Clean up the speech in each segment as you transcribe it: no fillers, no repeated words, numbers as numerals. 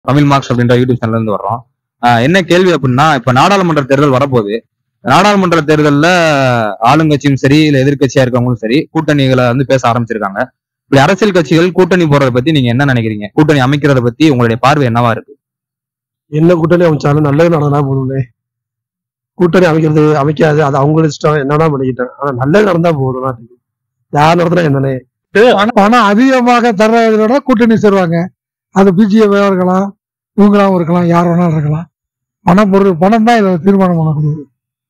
Tamil marks அப்படின்ற YouTube சேனல்ல இருந்து வர்றோம். என்ன கேள்வி அப்படின்னா, இப்ப நாடாளுமன்ற தேர்தல் வரப்போகுது. நாடாளுமன்ற தேர்தல்ல ஆளுங்கட்சியும் சரி இல்ல எதிர்கட்சியா இருக்கவங்களும் சரி கூட்டணிகளை வந்து பேச ஆரம்பிச்சிருக்காங்க. இப்படி அரசியல் கட்சிகள் கூட்டணி போறதை பத்தி நீங்க என்ன நினைக்கிறீங்க? கூட்டணி அமைக்கிறத பத்தி உங்களுடைய பார்வை என்னவா இருக்கு? என்ன கூட்டணி அமைச்சாலும் நல்லது நடந்தா போதுமே. கூட்டணி அமைக்காது அது அவங்க இஷ்டம், என்னன்னா பண்ணிக்கிட்டேன். ஆனா நல்லது நடந்தா போதும் நாட்டுக்கு. யார் நடத்தினா என்னன்னே. பணம் அதிகமாக தர்றதோட கூட்டணி சேருவாங்க. அது பிஜேபி இருக்கலாம், இவங்களாவும் இருக்கலாம், யார் வேணாலும் இருக்கலாம். பணம் தான் இதை தீர்மானம் பண்ணக்கூடியது.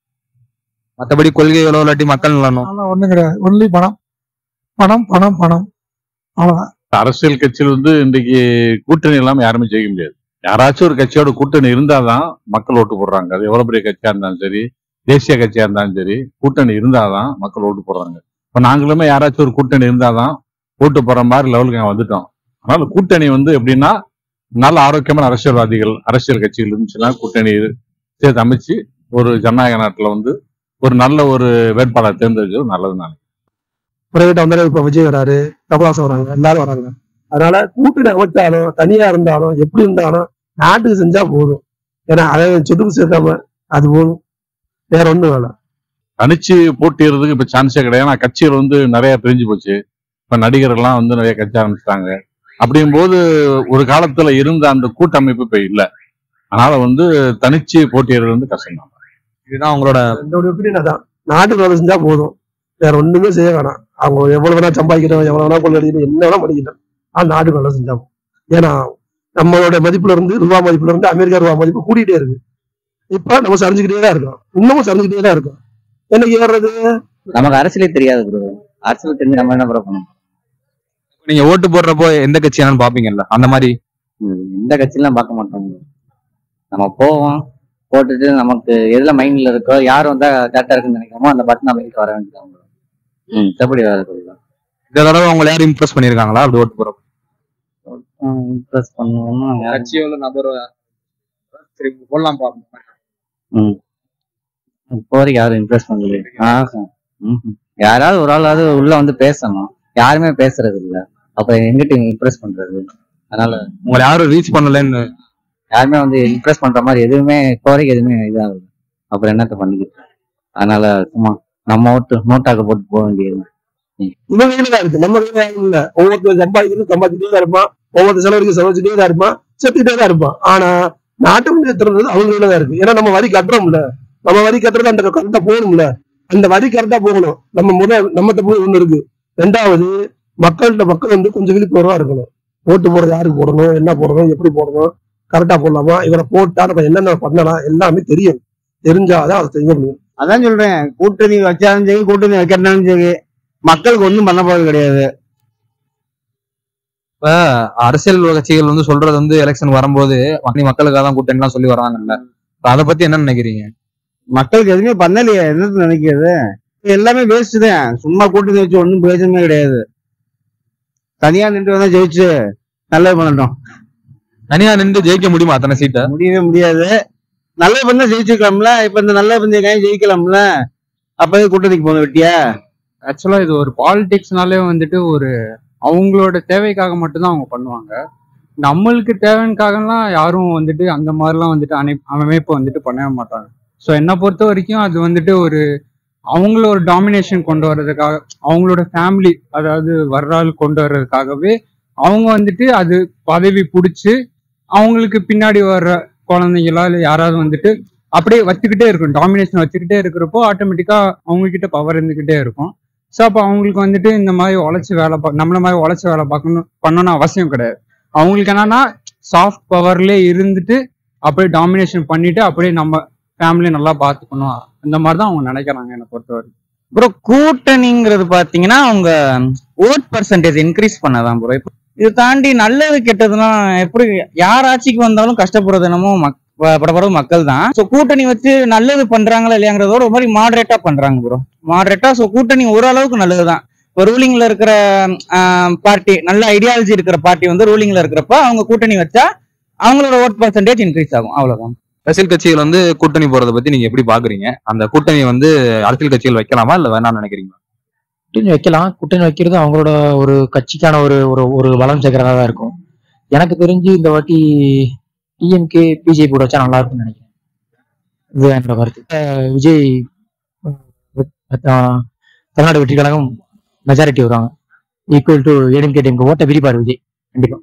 மற்றபடி கொள்கைகளோ இல்லாட்டி மக்கள் நலனோ ஒண்ணும் கிடையாது. ஒன்லி பணம் பணம் பணம் பணம், அவ்வளவுதான். அரசியல் கட்சியில் வந்து இன்றைக்கு கூட்டணி இல்லாம யாருமே ஜெயிக்க முடியாது. யாராச்சும் ஒரு கட்சியோட கூட்டணி இருந்தாதான் மக்கள் ஓட்டு போடுறாங்க. அது எவ்வளவு பெரிய கட்சியா இருந்தாலும் சரி, தேசிய கட்சியா இருந்தாலும் சரி, கூட்டணி இருந்தாதான் மக்கள் ஓட்டு போடுறாங்க. இப்ப நாங்களுமே யாராச்சும் ஒரு கூட்டணி இருந்தாதான் ஓட்டு போற மாதிரி லெவலுக்கு நாங்கள் வந்துட்டோம். அதனால கூட்டணி வந்து எப்படின்னா, நல்ல ஆரோக்கியமான அரசியல்வாதிகள், அரசியல் கட்சிகள் இருந்துச்சுன்னா கூட்டணி சேர்த்து அமைச்சு ஒரு ஜனநாயக நாட்டுல வந்து ஒரு நல்ல ஒரு வேட்பாளர் தேர்ந்தெடுக்கிறது நல்லது. நான் பிரைவேட் வந்தாலும் இப்ப விஜய் வராரு, கமலஹாசன் வராங்க, எல்லாரும் வராங்க. அதனால கூட்டணி அமைச்சாலும் தனியா இருந்தாலும் எப்படி இருந்தாலும் நாட்டுக்கு செஞ்சா போதும். ஏன்னா அதை சொத்துக்கு சேர்க்காம அது போதும், வேற ஒண்ணும் வேலை. தனிச்சு போட்டிடுறதுக்கு இப்ப சான்ஸே கிடையாது. ஏன்னா கட்சிகள் வந்து நிறைய பிரிஞ்சு போச்சு. இப்ப நடிகர்கள்லாம் வந்து நிறைய கட்சி ஆரம்பிச்சிட்டாங்க. அப்படிங்கும் போது ஒரு காலத்துல இருந்த அந்த கூட்டமைப்பு இப்ப இல்லை. அதனால வந்து தனிச்சு போட்டியிடுறது வந்து கஷ்டம் தான். இதுதான் உங்களோட ஒப்பீனியன் தான். நாட்டுக்கு வேலை செஞ்சா போதும், வேற ஒண்ணுமே செய்ய வேணாம். அவங்க எவ்வளவு வேணா சம்பாதிக்கணும், எவ்வளவு வேணா கொள்ள அடிக்கணும், என்ன வேணா பண்ணிக்கணும். ஆனா நாட்டுக்கு வேலை செஞ்சா போதும். ஏன்னா நம்மளோட மதிப்புல இருந்து ரூபா மதிப்புல இருந்து அமெரிக்கா ரூபா மதிப்பு கூட்டிகிட்டே இருக்கு. இப்ப நம்ம சரிஞ்சுக்கிட்டே தான் இருக்கோம், இன்னமும் சரிஞ்சுக்கிட்டே தான் இருக்கோம். என்னைக்கு ஏறுறது? நமக்கு அரசியலே தெரியாது ப்ரோ. அரசியல் தெரிஞ்சு நம்ம என்ன ப்ரோ பண்ணணும்? நீங்க ஓட்டு போடுறப்போ எந்த கட்சி என்னன்னு பாப்பீங்கல்ல, அந்த மாதிரி எந்த கட்சியெல்லாம் பார்க்க மாட்டோம். நம்ம போவோம், போட்டுட்டு நமக்கு எதுல மைண்ட்ல இருக்கோ, யார் வந்தா கரெக்டா இருக்குன்னு நினைக்கிறோமோ அந்த பட்டன் அமைக்க வர வேண்டியது. எப்படி வேலை சொல்லலாம். இந்த தடவை உங்களை யாரும் இம்ப்ரெஸ் பண்ணிருக்காங்களா அப்படி ஓட்டு போறப்போ? இம்ப்ரெஸ் பண்ணுவோம்னா கட்சியோட நபர் சரி போடலாம் பார்ப்போம். இப்போ வரைக்கும் யாரும் இம்ப்ரெஸ் பண்ணல. யாராவது ஒரு ஆளாவது உள்ள வந்து பேசணும். யாருமே பேசுறது இல்ல. அப்ப எங்கிட்ட இம்ப்ரெஸ் பண்றது? அதனால உங்களை யாரும் ரீச் பண்ணலன்னு யாருமே வந்து இம்ப்ரெஸ் பண்ற மாதிரி எதுவுமே இப்போ வரைக்கும் எதுவுமே இதாகுது. அப்புறம் என்னத்த பண்ணிக்கிட்டு? அதனால சும்மா நம்ம நோட்டாக்க போட்டு போக வேண்டியது. இவங்க கையில தான் இருக்கு, நம்ம கையில இல்ல. ஒவ்வொருத்தர் சம்பாதிச்சுட்டே தான் இருப்பான், ஒவ்வொருத்தர் செலவழிக்க செலவச்சுட்டே தான் இருப்பான், செத்துக்கிட்டே தான் இருப்பான். ஆனா நாட்டு முன்னேற்றது அவங்க கையில தான் இருக்கு. ஏன்னா நம்ம வரி கட்டுறோம்ல, நம்ம வரி கட்டுறது அந்த கரெக்டா போகணும்ல. அந்த வரி கரெக்டா போகணும். நம்ம தப்பு ஒண்ணு இருக்கு. ரெண்டாவது, மக்கள் வந்து கொஞ்சம் விழிப்புணர்வா இருக்கணும். ஓட்டு போடுறது யாருக்கு போடணும், என்ன போடணும், எப்படி போடணும், கரெக்டா போடலாமா, இவரை போட்டா நம்ம என்னென்ன பண்ணலாம் எல்லாமே தெரியும். தெரிஞ்சாதான் அதை செய்ய முடியும். அதான் சொல்றேன், கூட்டணி வச்சாலும் சரி கூட்டணி வைக்கிறதாலும் சரி மக்களுக்கு ஒன்றும் பண்ண போறது கிடையாது. இப்ப அரசியல் கட்சிகள் வந்து சொல்றது வந்து எலெக்ஷன் வரும்போது மக்களுக்காக தான் கூட்டணி எல்லாம் சொல்லி வராங்கல்ல, அதை பத்தி என்ன நினைக்கிறீங்க? மக்களுக்கு எதுவுமே பண்ணலையே, என்னது நினைக்கிறது? எல்லாமே வேஸ்ட் தான். சும்மா கூட்டணி வச்சு ஒன்றும் பிரயோஜனமே கிடையாது. தனியா நின்று வந்தா ஜெயிச்சு நல்லது பண்ணட்டும். தனியா நின்று ஜெயிக்க முடியுமா அத்தனை சீட்டை? முடியவே முடியாது. நல்லது பண்ணா ஜெயிச்சிருக்கலாம்ல. இப்ப இந்த நல்ல பஞ்சம் ஜெயிக்கலாம்ல. அப்பவே கூட்டணிக்கு போன வெட்டியா? ஆக்சுவலா இது ஒரு பாலிடிக்ஸ்னாலே வந்துட்டு ஒரு அவங்களோட தேவைக்காக மட்டும்தான் அவங்க பண்ணுவாங்க. நம்மளுக்கு தேவைக்காகலாம் யாரும் வந்துட்டு அந்த மாதிரிலாம் வந்துட்டு அமைப்பு வந்துட்டு பண்ணவே மாட்டாங்க. ஸோ என்னை பொறுத்த வரைக்கும் அது வந்துட்டு ஒரு அவங்கள ஒரு டாமினேஷன் கொண்டு வர்றதுக்காக, அவங்களோட ஃபேமிலி அதாவது வர்றாள் கொண்டு வர்றதுக்காகவே அவங்க வந்துட்டு அது பதவி பிடிச்சி அவங்களுக்கு பின்னாடி வர்ற குழந்தைங்களா இல்லை யாராவது வந்துட்டு அப்படியே வச்சுக்கிட்டே இருக்கும். டாமினேஷன் வச்சுக்கிட்டே இருக்கிறப்போ ஆட்டோமேட்டிக்கா அவங்க கிட்ட பவர் இருந்துகிட்டே இருக்கும். ஸோ அப்போ அவங்களுக்கு வந்துட்டு இந்த மாதிரி உழைச்சி வேலை நம்மள மாதிரி உழைச்சி வேலை பண்ணணும்னு அவசியம் கிடையாது. அவங்களுக்கு என்னன்னா சாஃப்ட் பவர்லேயே இருந்துட்டு அப்படியே டாமினேஷன் பண்ணிட்டு அப்படியே நம்ம ஃபேமிலியை நல்லா பார்த்துக்கணும், அந்த மாதிரி தான் அவங்க நினைக்கிறாங்க என்னை பொறுத்தவரைக்கும். ப்ரோ கூட்டணிங்கிறது பாத்தீங்கன்னா அவங்க ஓட் பர்சன்டேஜ் இன்க்ரீஸ் பண்ணதான் ப்ரோ. இப்போ இது தாண்டி நல்லது கெட்டதுன்னா எப்படி யார் ஆட்சிக்கு வந்தாலும் கஷ்டப்படுறது என்னமோ படப்படுறது மக்கள் தான். ஸோ கூட்டணி வச்சு நல்லது பண்றாங்களா இல்லையாங்கிறதோட ஒரு மாதிரி மாடரேட்டா பண்றாங்க ப்ரோ, மாடரேட்டா. ஸோ கூட்டணி ஓரளவுக்கு நல்லதுதான். இப்போ ரூலிங்ல இருக்கிற பார்ட்டி, நல்ல ஐடியாலஜி இருக்கிற பார்ட்டி வந்து ரூலிங்ல இருக்கிறப்ப அவங்க கூட்டணி வச்சா அவங்களோட ஓட் பர்சன்டேஜ் இன்க்ரீஸ் ஆகும், அவ்வளவுதான். அரசியல் கட்சிகள் வந்து கூட்டணி போறதை பத்தி நீங்க எப்படி பாக்குறீங்க? அந்த கூட்டணி வந்து அரசியல் கட்சிகள் வைக்கலாமா இல்ல வேணாம்னு நினைக்கிறீங்களா? கூட்டணி வைக்கலாம். கூட்டணி வைக்கிறது அவங்களோட ஒரு கட்சிக்கான ஒரு ஒரு ஒரு பலம் சேர்க்கிறதா தான் இருக்கும். எனக்கு தெரிஞ்சு இந்த வாட்டி டிஎம்கே பிஜேபி கூட வச்சா நல்லா இருக்கும்னு நினைக்கிறேன். இது என்னோட கருத்து. விஜய் தமிழ்நாடு வெற்றி கழகம் மெஜாரிட்டி வருவாங்க. ஈக்குவல் டு ஏடிஎம்கே டிஎம்கே ஓட்ட விரிப்பார் விஜய் கண்டிப்பா.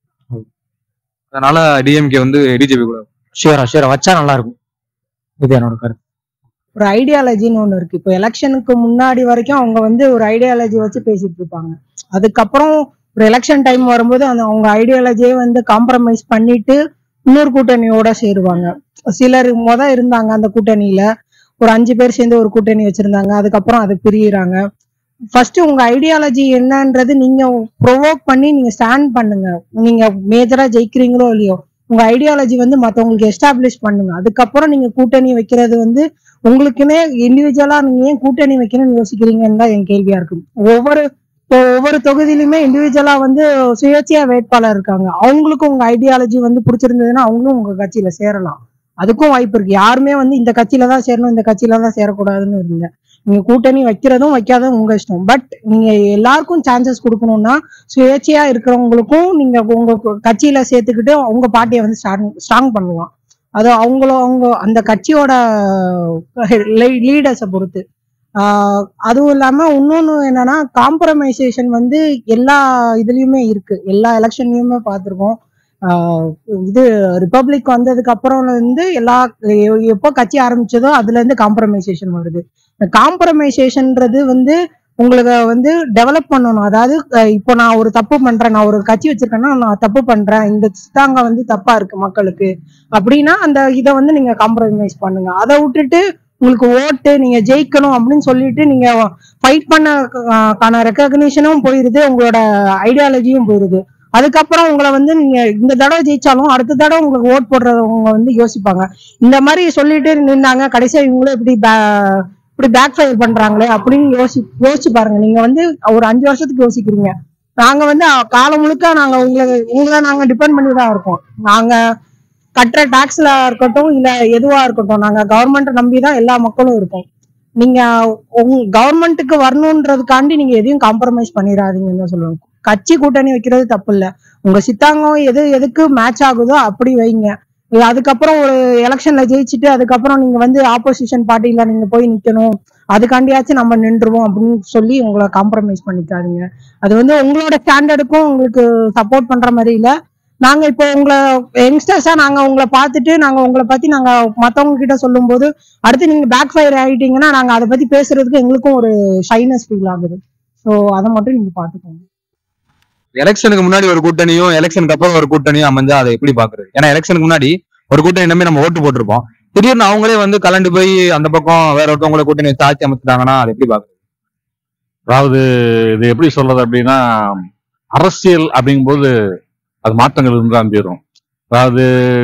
அதனால டிஎம்கே வந்து பிஜேபி கூட ஷியரா வச்சா நல்லா இருக்கும். இது என்னோட கருத்து. ஒரு ஐடியாலஜின்னு ஒண்ணு இருக்கு. இப்போ எலெக்ஷனுக்கு முன்னாடி வரைக்கும் அவங்க வந்து ஒரு ஐடியாலஜி வச்சு பேசிட்டு இருப்பாங்க. அதுக்கப்புறம் ஒரு எலெக்ஷன் டைம் வரும்போது அவங்க ஐடியாலஜியை வந்து காம்ப்ரமைஸ் பண்ணிட்டு இன்னொரு கூட்டணியோட சேருவாங்க. சிலர் இருந்தாங்க அந்த கூட்டணியில, ஒரு 5 பேர் சேர்ந்து ஒரு கூட்டணி வச்சிருந்தாங்க. அதுக்கப்புறம் அது பிரியிறாங்க. ஃபர்ஸ்ட் உங்க ஐடியாலஜி என்னன்றது நீங்க ப்ரொவோக் பண்ணி நீங்க ஸ்டாண்ட் பண்ணுங்க. நீங்க மேஜரா ஜெயிக்கிறீங்களோ இல்லையோ, உங்க ஐடியாலஜி வந்து மத்தவங்களுக்கு எஸ்டாப்ளிஷ் பண்ணுங்க. அதுக்கப்புறம் நீங்க கூட்டணி வைக்கிறது வந்து உங்களுக்குன்னே இண்டிவிஜுவலா நீங்க ஏன் கூட்டணி வைக்கணும்னு யோசிக்கிறீங்கன்னு தான் என் கேள்வியா இருக்கு. ஒவ்வொரு தொகுதியிலுமே இண்டிவிஜுவலா வந்து சுயேட்சையா வேட்பாளர் இருக்காங்க. அவங்களுக்கும் உங்க ஐடியாலஜி வந்து பிடிச்சிருந்ததுன்னா அவங்களும் உங்க கட்சியில சேரலாம். அதுக்கும் வாய்ப்பு இருக்கு. யாருமே வந்து இந்த கட்சியில தான் சேரணும், இந்த கட்சியில தான் சேரக்கூடாதுன்னு இல்லை. நீங்க கூட்டணி வைக்கிறதும் வைக்காததும் உங்க இஷ்டம். பட் நீங்க எல்லாருக்கும் சான்சஸ் கொடுக்கணும்னா சுயேட்சையா இருக்கிறவங்களுக்கும் நீங்க உங்க கட்சியில சேர்த்துக்கிட்டு உங்க பார்ட்டியை வந்து ஸ்ட்ராங் பண்ணலாம். அது அவங்க அந்த கட்சியோட லீடர்ஸை பொறுத்து. அதுவும் இல்லாம இன்னொன்னு என்னன்னா, காம்ப்ரமைசேஷன் வந்து எல்லா இதுலயுமே இருக்கு. எல்லா எலெக்ஷன்லயுமே பார்த்திருக்கோம். இது ரிப்பப்ளிக் வந்ததுக்கு அப்புறம் வந்து எப்போ கட்சி ஆரம்பிச்சதோ அதுல இருந்து காம்ப்ரமைசேஷன் வருது. இந்த காம்ப்ரமைசேஷன்ன்றது வந்து உங்களுக்கு வந்து டெவலப் பண்ணணும். அதாவது இப்போ நான் ஒரு தப்பு பண்றேன், நான் ஒரு கட்சி வச்சிருக்கேன்னா நான் தப்பு பண்றேன், இந்த சித்தாங்க வந்து தப்பா இருக்கு மக்களுக்கு அப்படின்னா அந்த இதை வந்து நீங்க காம்ப்ரமைஸ் பண்ணுங்க. அதை விட்டுட்டு உங்களுக்கு ஓட்டு நீங்க ஜெயிக்கணும் அப்படின்னு சொல்லிட்டு நீங்க ஃபைட் பண்ண ரெக்கக்னிஷனும் போயிருது, உங்களோட ஐடியாலஜியும் போயிருது. அதுக்கப்புறம் உங்களை வந்து நீங்க இந்த தடவை ஜெயிச்சாலும் அடுத்த தடவை உங்களுக்கு ஓட் போடுறவங்க வந்து யோசிப்பாங்க, இந்த மாதிரி சொல்லிட்டு நின்னாங்க கடைசியா இவங்களும் இப்படி பேக் ஃபயர் பண்றாங்களே அப்படின்னு யோசிச்சு பாருங்க. நீங்க வந்து ஒரு 5 வருஷத்துக்கு யோசிக்கிறீங்க. நாங்க வந்து காலம் முழுக்க நாங்க உங்களை நாங்க டிபெண்ட் பண்ணி தான் இருக்கோம். நாங்க கட்டுற டாக்ஸ்ல இருக்கட்டும் இல்ல எதுவா இருக்கட்டும், நாங்க கவர்மெண்ட்டை நம்பி தான் எல்லா மக்களும் இருக்கோம். நீங்க கவர்மெண்ட்டுக்கு வரணுன்றதுக்காண்டி நீங்க எதையும் காம்ப்ரமைஸ் பண்ணிடாதீங்கன்னு தான் சொல்லுவாங்க. கட்சி கூட்டணி வைக்கிறது தப்பு இல்ல, உங்க சித்தாங்கம் எதுக்கு மேட்ச் ஆகுதோ அப்படி வைங்க. அதுக்கப்புறம் ஒரு எலெக்ஷன்ல ஜெயிச்சுட்டு அதுக்கப்புறம் நீங்க வந்து ஆப்போசிஷன் பார்ட்டில நீங்க போய் நிக்கணும், அதுக்காண்டியாச்சும் நம்ம நின்றுவோம் அப்படின்னு சொல்லி உங்களை காம்ப்ரமைஸ் பண்ணிக்காதீங்க. அது வந்து உங்களோட ஸ்டாண்டர்டுக்கும் உங்களுக்கு சப்போர்ட் பண்ற மாதிரி இல்ல. நாங்க இப்போ உங்களை யங்ஸ்டர்ஸா நாங்க உங்களை பார்த்துட்டு நாங்க உங்களை பத்தி நாங்க மத்தவங்க கிட்ட சொல்லும் போது அடுத்து நீங்க பேக் ஃபயர் ஆயிட்டீங்கன்னா நாங்க அதை பத்தி பேசுறதுக்கு எங்களுக்கும் ஒரு ஷைனஸ் ஃபீல் ஆகுது. ஸோ அதை மட்டும் நீங்க பாத்துக்கோங்க. எலெக்ஷனுக்கு முன்னாடி ஒரு கூட்டணியும் எலெக்ஷனுக்கு அப்புறம் ஒரு கூட்டணியும் அமைஞ்சா அதை எப்படி பாக்குறது? ஏன்னா எலெக்ஷனுக்கு முன்னாடி ஒரு கூட்டணி நம்பி நம்ம ஓட்டு போட்டிருப்போம், திடீர்னு அவங்களே வந்து கலண்டு போய் அந்த பக்கம் வேற ஒருத்தவங்கள கூட்டணி வச்சு ஆட்சி அமைச்சிட்டாங்கன்னா அதை எப்படி பாக்குறது? அதாவது இது எப்படி சொல்றது அப்படின்னா, அரசியல் அப்படிங்கும்போது அது மாற்றங்கள் இருந்தான் தீரும். அதாவது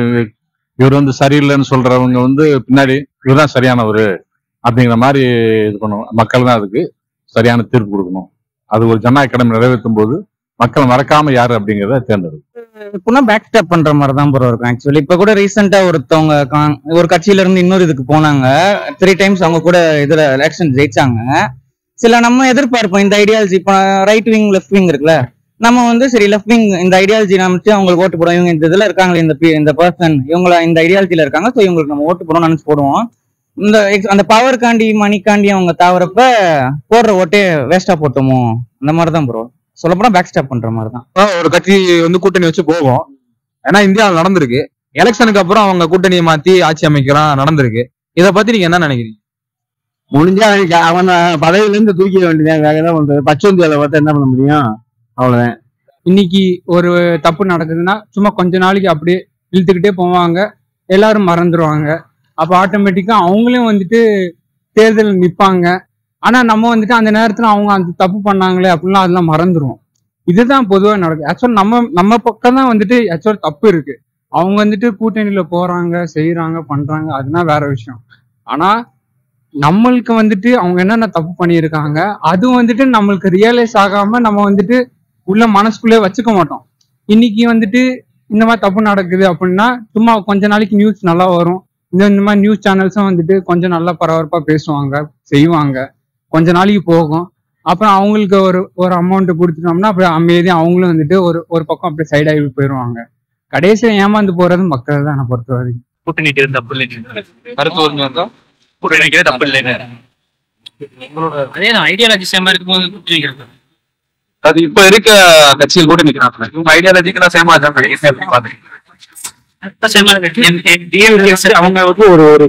இவர் வந்து சரியில்லைன்னு சொல்றவங்க வந்து பின்னாடி இவர் தான் சரியானவர் அப்படிங்கிற மாதிரி இது பண்ணுவோம். மக்கள் தான் அதுக்கு சரியான தீர்ப்பு கொடுக்கணும். அது ஒரு ஜனநாயக கடமை நிறைவேற்றும் போது மக்கள் மறக்காம யாரு அப்படிங்கிறத தேர்ந்தெடுக்கும். பேக் ஸ்டெப் பண்ற மாதிரி தான் ப்ரோ இருக்கும். ஆக்சுவலி இப்ப கூட ரீசெண்டா ஒருத்தவங்க ஒரு கட்சியில இருந்து இன்னொரு இதுக்கு போனாங்க. 3 டைம்ஸ் அவங்க கூட இதுல எலெக்ஷன் ஜெயிச்சாங்க. சில நம்ம எதிர்பார்ப்போம் இந்த ஐடியாலஜி. இப்போ ரைட் விங் லெஃப்ட் விங் இருக்குல்ல, நம்ம வந்து சரி லெஃப்ட் விங் இந்த ஐடியாலஜி நமச்சு அவங்களுக்கு ஓட்டு போடுவோம், இவங்க இந்த இதுல இருக்காங்க, இந்த பர்சன் இவங்க இந்த ஐடியாலஜில இருக்காங்க, ஸோ இவங்களுக்கு நம்ம ஓட்டு போடணும்னு நினைச்சு போடுவோம். அந்த பவர் காண்டி மணிக்காண்டி அவங்க தாவறப்ப போடுற ஓட்டே வேஸ்டா போட்டோமோ அந்த மாதிரிதான் ப்ரோ. சொல்லப்போனா பேக் ஸ்டெப் பண்ற மாதிரி தான். ஒரு கட்சி வந்து கூட்டணி வச்சு போவோம். ஏன்னா இந்தியாவில் நடந்திருக்கு. எலெக்ஷனுக்கு அப்புறம் அவங்க கூட்டணியை மாத்தி ஆட்சி அமைக்கலாம் நடந்திருக்கு. இதை பத்தி நீங்க என்ன நினைக்கிறீங்க? முடிஞ்சா அவன் பதவியில இருந்து தூக்கிட வேண்டியதான். வேற ஏதாவது பண்றது பச்சோந்தியால பார்த்தா என்ன பண்ண முடியும்? அவ்வளவுதான். இன்னைக்கு ஒரு தப்பு நடக்குதுன்னா சும்மா கொஞ்ச நாளைக்கு அப்படியே இழுத்துக்கிட்டே போவாங்க, எல்லாரும் மறந்துடுவாங்க. அப்ப ஆட்டோமேட்டிக்கா அவங்களையும் வந்துட்டு தேர்தல் நிற்பாங்க. ஆனா நம்ம வந்துட்டு அந்த நேரத்துல அவங்க அந்த தப்பு பண்ணாங்களே அப்படின்லாம் அதெல்லாம் மறந்துடுவோம். இதுதான் பொதுவாக நடக்குது. ஆக்சுவல் நம்ம பக்கம் தான் வந்துட்டு ஆக்சுவல் தப்பு இருக்கு. அவங்க வந்துட்டு கூட்டணியில போறாங்க, செய்யறாங்க, பண்றாங்க, அதுதான் வேற விஷயம். ஆனா நம்மளுக்கு வந்துட்டு அவங்க என்னென்ன தப்பு பண்ணியிருக்காங்க அது வந்துட்டு நம்மளுக்கு ரியலைஸ் ஆகாம நம்ம வந்துட்டு உள்ள மனசுக்குள்ளே வச்சுக்க மாட்டோம். இன்னைக்கு வந்துட்டு இந்த மாதிரி தப்பு நடக்குது அப்படின்னா சும்மா கொஞ்ச நாளைக்கு நியூஸ் நல்லா வரும். இந்த மாதிரி நியூஸ் சேனல்ஸும் வந்துட்டு கொஞ்சம் நல்லா பரபரப்பா பேசுவாங்க, செய்வாங்க. கொஞ்ச நாளைக்கு போகும். அப்புறம் அவங்களுக்கு ஒரு அமௌண்ட் கொடுத்துட்டோம்னா அப்புறம் அமைதியாக அவங்களும் வந்துட்டு ஒரு பக்கம் அப்படியே சைட் ஆகி போயிடுவாங்க. கடைசியில ஏமாந்து போறது மக்கள் தான் பொறுத்த வரைக்கும். கூட்டணி தப்பு இல்லைன்னு மருத்துவர்கள் கூட்டணி தப்பு இல்லைன்னு அதே ஐடியாலஜி சேமா இருக்கும்போது கூட்டணி இருக்கு. அது இப்ப இருக்க கட்சியில் கூட நிக்கிறாங்க. இவங்க ஐடியாலஜிக்கெல்லாம் சேமா அவங்க வந்து ஒரு ஒரு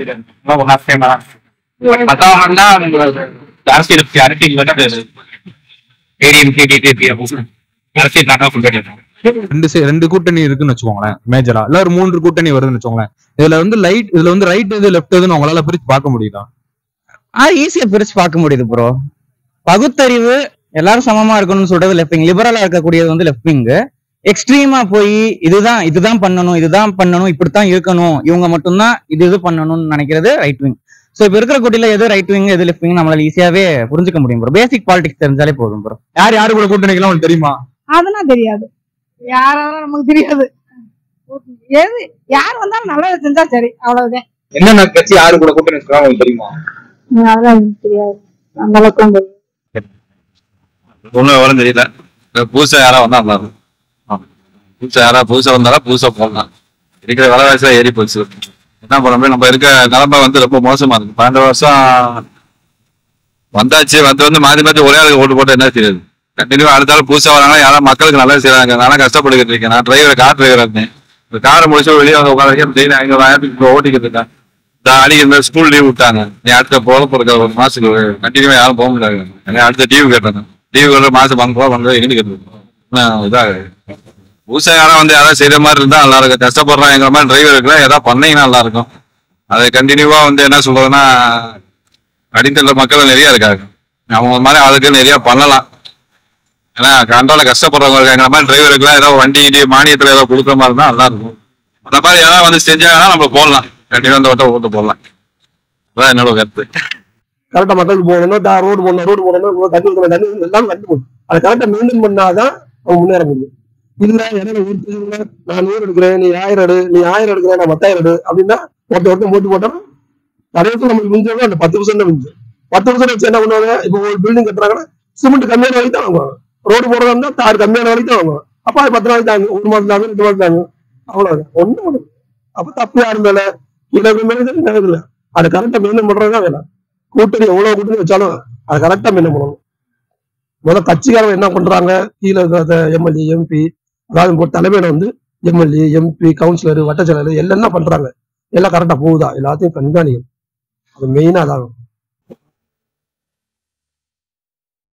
ரெண்டு கூட்டணி இருக்குன்னு வச்சுக்கோங்களேன் மேஜரா, இல்ல ஒரு 3 கூட்டணி வருதுன்னு வச்சுக்கோங்களேன். இதுல வந்து ரைட் எது லெஃப்ட் எதுன்னு உங்களால பிரிச்சு பார்க்க முடியுதா? ஈஸியா பிரிச்சு பார்க்க முடியுது ப்ரோ. பகுத்தறிவு எல்லாரும் சமமா இருக்கணும்னு சொல்றது லெஃப்ட் விங், லிபரலா இருக்கக்கூடியது வந்து லெஃப்ட் விங். எக்ஸ்ட்ரீமா போய் இதுதான் பண்ணணும் இப்படித்தான் இருக்கணும், இவங்க மட்டும்தான் இது பண்ணணும்னு நினைக்கிறது ரைட் விங். சோ இப்ப இருக்கிற கூட்டில எது ரைட் விங் எது லெஃப்ட் விங் நம்மளால ஈஸியாவே புரிஞ்சுக்க முடியும் ப்ரோ. பேசிக் பாலிடிக்ஸ் தெரிஞ்சாலே போதும் ப்ரோ. யாரு கூட கூட்டணிக்கலாம் உங்களுக்கு தெரியுமா? அதெல்லாம் தெரியாது, யாராலும் நமக்கு தெரியாது. எது யார் வந்தாலும் நல்லதை செஞ்சா சரி, அவ்வளவுதான். என்னென்ன கட்சி யாரு கூட கூட்டணி வச்சுக்கிறாங்க உங்களுக்கு தெரியுமா? அதெல்லாம் தெரியாது, அந்த அளவுக்கு தெரியும். ஒண்ணும் விவரம் தெரியல. புதுசா யாரா வந்தா நல்லா இருக்கும். புதுசா வந்தாலும் புதுசா போடலாம். இருக்கிற விலைவாசியா ஏறி போச்சு. என்ன பண்ண முடியும்? நம்ம இருக்க நிலைமை வந்து ரொம்ப மோசமா இருக்கு. 12 வருஷம் வந்தாச்சு, வந்து மாத்தி ஒரே ஆளுக்கு ஓட்டு போட்டு என்ன தெரியாது. கண்டினியூவா அடுத்தாலும் புதுசா வராங்க, யாராவது மக்களுக்கு நல்லா செய்யறாங்க. நானும் கஷ்டப்பட்டுக்கிட்டு இருக்கேன். நான் கார் டிரைவரா இருந்தேன். காரை முடிச்சு வெளியே வந்து உட்காந்து டெய்லி 500,000 ஓட்டிக்கிட்டு இருக்கேன். அடிக்கிற ஸ்கூல் லீவ் விட்டாங்க. நீ அடுத்த போறதுக்கு ஒரு மாசத்துக்கு கண்டினியூவா யாரும் போக முடியாது. அடுத்த டிவி கேட்டாங்க. டிவி கேட்ட மாசம் வாங்க எங்க கேட்டு இதாக புதுசா யாரும் வந்து யாராவது செய்யற மாதிரி இருந்தா நல்லா இருக்கும். கஷ்டப்படுறான் எங்க மாதிரி டிரைவர் இருக்கலாம், ஏதாவது பண்ணீங்கன்னா நல்லா இருக்கும். அதை கண்டினியூவா வந்து என்ன சொல்றதுன்னா அடித்தள மக்கள் நிறைய இருக்காங்க. அவங்க மாதிரி ஆளுக்கு நிறைய பண்ணலாம். ஏன்னா கண்ட்ரோல கஷ்டப்படுறவங்க இருக்காங்க. எங்க மாதிரி டிரைவருக்குலாம் ஏதாவது வண்டி மானியத்துல ஏதாவது கொடுக்குற மாதிரி இருந்தா நல்லா இருக்கும். அந்த மாதிரி ஏதாவது வந்து செஞ்சாங்கன்னா நம்ம போடலாம். கண்டிப்பா அந்த வட்டம் ஓட்டு போடலாம். அதான் என்னோட கருத்து. கரெக்டா மக்களுக்கு போகணும், ரோடு போடணும், தண்ணி எல்லாம் கண்டு போகணும். அதை கரெக்டா மெயின்டைன் பண்ணாதான் அவங்க முன்னேற முடியும். இல்ல இடையில ஊருக்கு நான் 100 எடுக்கிறேன், நீ 1000 எடு, நீ 1000 எடுக்கிறேன், நான் 10,000 எடு அப்படின்னா ஒருத்தர் போட்டு போட்டோம். நிறைய பேர் நமக்கு மிஞ்சோம், அந்த 10% மிஞ்சம். 10% வச்சு என்ன பண்ணுவாங்க? இப்போ ஒரு பில்டிங் கட்டுறாங்கன்னா சிமெண்ட் கம்மியான வரைக்கும் தான் வாங்குவாங்க. ரோடு போடுறதா இருந்தா தார் கம்மியான வரைக்கும் தான் வாங்குவாங்க. அப்ப அது 10 நாளைக்கு தாங்க, 1 மாசம் தாங்க, 2 மாசம் தாங்க, அவ்வளவுதான். ஒண்ணும் அப்ப தப்பு யாரும் மேல இல்ல. அதை கரெக்டா மெயின்டைன் பண்றதுதான் வேலை. கூட்டணி எவ்வளவு கூட்டணி வச்சாலும் அதை கரெக்டா மெயின்டைன் பண்ணணும். முதல்ல கட்சிக்காரங்க என்ன பண்றாங்க? கீழே இருக்கிற எம்எல்ஏ எம்பி, அதாவது தலைமையில வந்து எம்எல்ஏ எம்பி கவுன்சிலர் வட்ட செயலர் எல்லாம் என்ன பண்றாங்க? எல்லாம் கரெக்டா போகுதா? எல்லாத்தையும் கண்காணிக்கும். அது மெயினா அதாகும்.